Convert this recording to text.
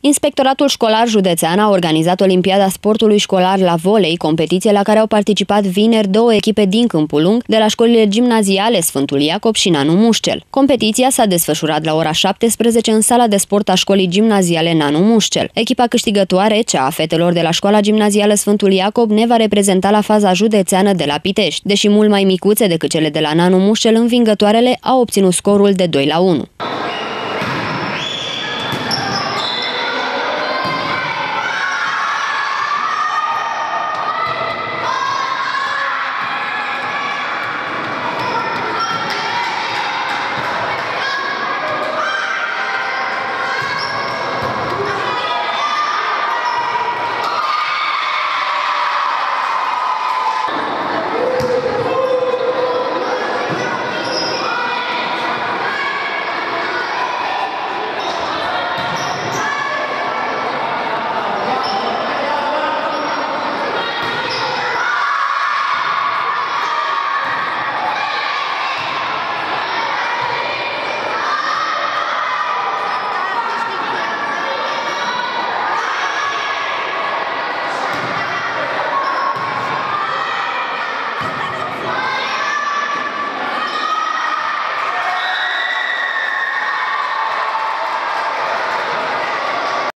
Inspectoratul școlar județean a organizat Olimpiada sportului școlar la volei, competiție la care au participat vineri două echipe din Câmpul Lung, de la școlile gimnaziale Sfântul Iacob și Nanu Mușcel. Competiția s-a desfășurat la ora 17 în sala de sport a școlii gimnaziale Nanu Mușcel. Echipa câștigătoare, cea a fetelor de la școala gimnazială Sfântul Iacob, ne va reprezenta la faza județeană de la Pitești. Deși mult mai micuțe decât cele de la Nanu Mușcel, învingătoarele au obținut scorul de 2-1.